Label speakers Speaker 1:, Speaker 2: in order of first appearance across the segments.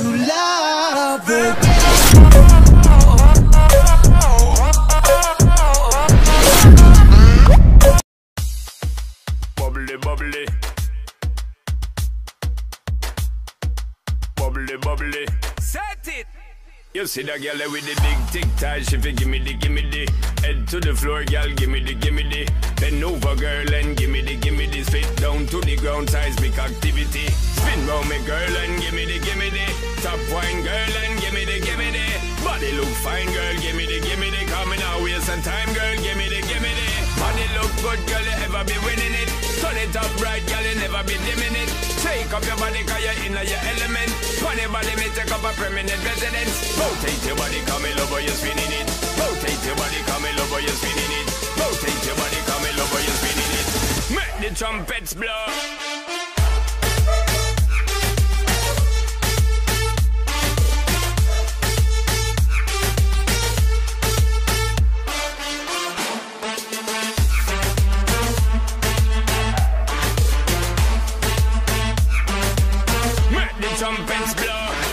Speaker 1: love it.
Speaker 2: Bubbly, bubbly. Bubbly, bubbly. Set it! You see that girl with the big tic tac, she fi gimme the. Head to the floor, girl, gimme the. Bend over, girl, and gimme the. Spit down to the ground, seismic activity. Spin round me, girl, and gimme the. Top wine, girl, and gimme the. Body look fine, girl, gimme the. Coming out, waste some time, girl, gimme the. Body look good, girl, you ever be winning it. Turn it up right, girl, you never be dimming it. Take up your body, cause you're in your element. Funny body, may take up a permanent residence. Rotate your body, come in over, you're spinning it. Rotate your body, come in over, you're spinning it. Rotate your body, come in over, you're spinning it. Make the trumpets blow. Trumpets blow.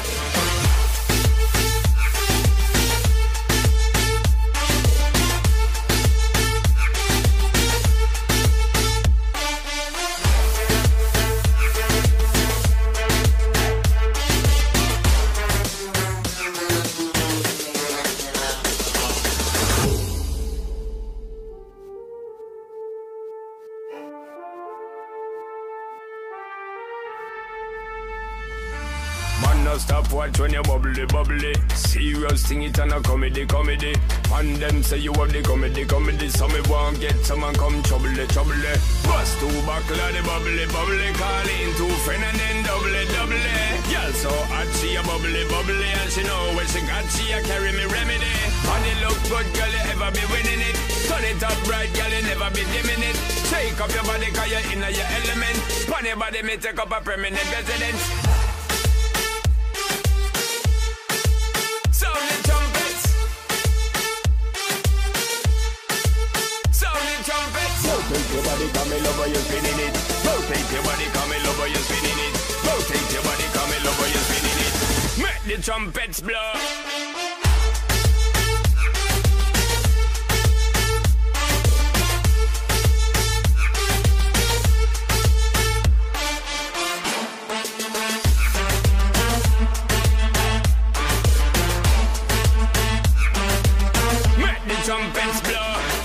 Speaker 2: No stop watch when you bubbly. Serious thing it and a comedy. And them say you have the comedy. So me won't get someone come trouble. Bust two buckle of the bubbly. Call in two friend and then double. Girl so hot she a bubbly. And she know when she got she a carry me remedy. Body look good, girl, you ever be winning it. Turn it up right, girl, you never be dimming it. Take up your body cause you're in your element. Funny body may take up a permanent residence. Rotate your body, come in over, you're spinning it. Rotate your body, come in over, you're spinning it. Rotate your body, come in over, you're spinning it. Make the trumpets blow. Make the trumpets blow.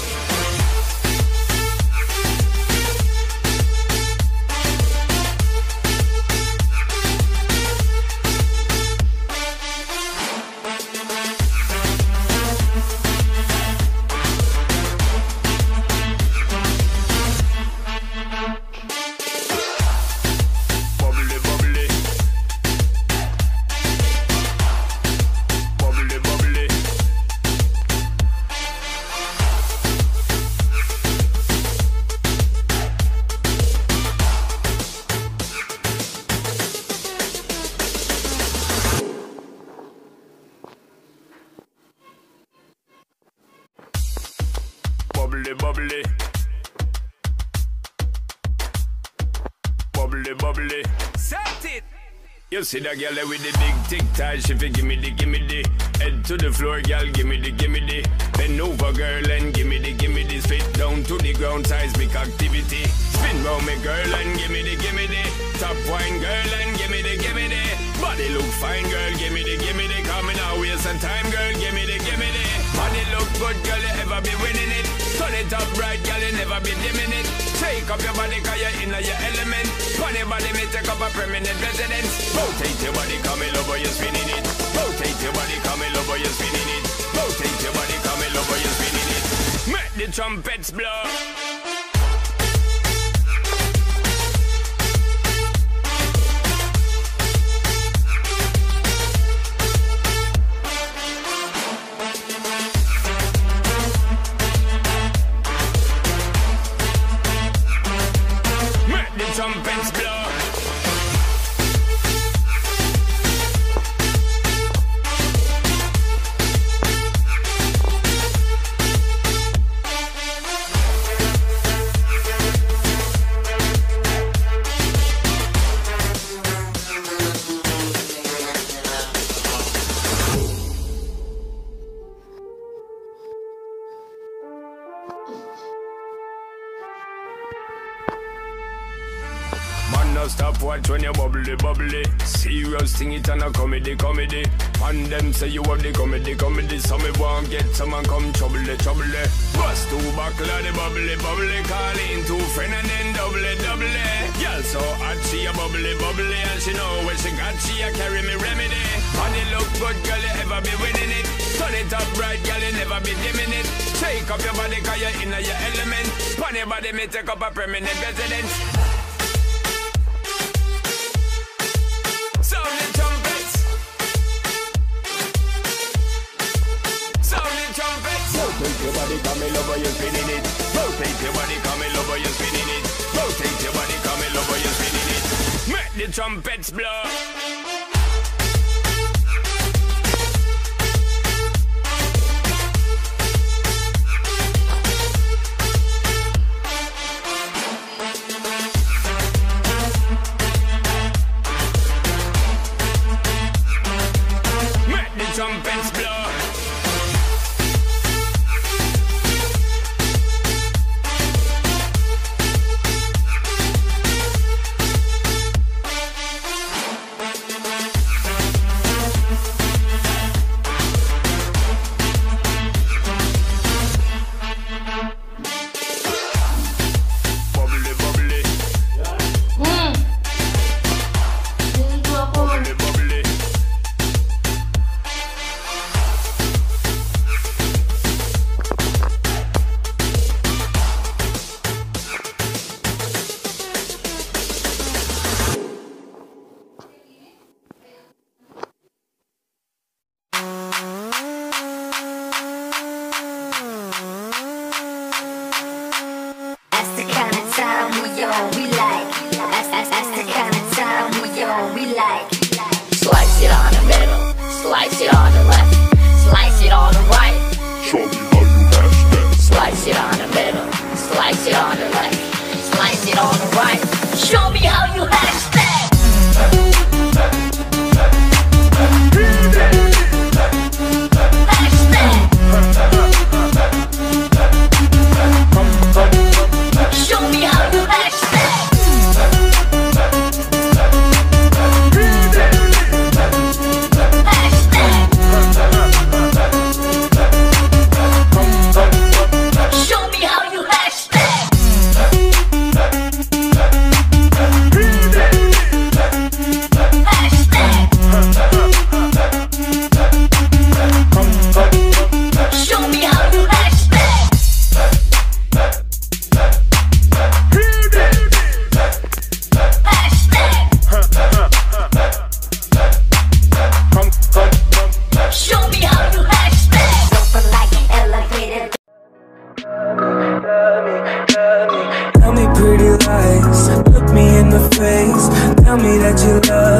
Speaker 2: Bubbly. Set it! You see that girl with the big tic tac, she fi gimme the. Head to the floor, girl, gimme the. Bend over, girl, and gimme the. Spit down to the ground, seismic activity. Spin round me, girl, and gimme the. Top wine, girl, and gimme the. Body look fine, girl, gimme the. Coming out, waste some time, girl, gimme the. Body look good, girl, you ever be winning it. Turn it up right, girl, you never be dimming it. Take up your body, cause you're in your element. Funny body may take up a permanent residence. Rotate your body, come in over, you're spinning it. Rotate your body, come in over, you're spinning it. Rotate your body, come in over, you're spinning it. Make the trumpets blow. Trumpets blow. watch when you bubbly, bubbly. Serious thing it and a comedy, comedy. And them say you have the comedy, comedy. So me won't get someone come trouble, trouble. Bust two buckle of the bubbly, bubbly. Call in two friend and then double, double. Girl so hot she a bubbly, bubbly. And she know when she got she a carry me remedy. And it look good girl you ever be winning it. Turn it up bright girl you never be dimming it. Shake up your body cause you're in your element. Pon your body me take up a permanent residence. Sound the trumpets. Sound the trumpets. Rotate your body, come in over, you're spinning it. Rotate your body, come in over, you're spinning it. Rotate your body, come in over, you're spinning it. Make the trumpets blow. Trumpets blow. Bubbly, bubbly. Bubbly, bubbly.
Speaker 1: Slice it on the middle, slice it on the left, slice it on the right.
Speaker 3: Show me how you hash that.
Speaker 1: Slice it on the middle, slice it on the left, slice it on the right. Show me how you hash that. Hash that. Show me how you hash that.
Speaker 4: Tell me pretty lies, look me in the face. Tell me that you love